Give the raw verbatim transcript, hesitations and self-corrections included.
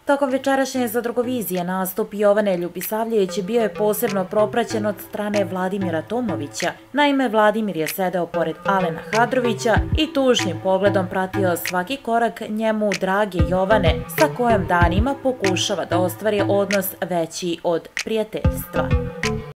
Tokom večerašnje Zadrugovizije nastup Jovane Ljubisavljević bio je posebno propraćen od strane Vladimira Tomovića. Naime, Vladimir je sedeo pored Alena Hadrovića i tužnim pogledom pratio svaki korak njemu drage Jovane, sa kojom danima pokušava da ostvari odnos veći od prijateljstva.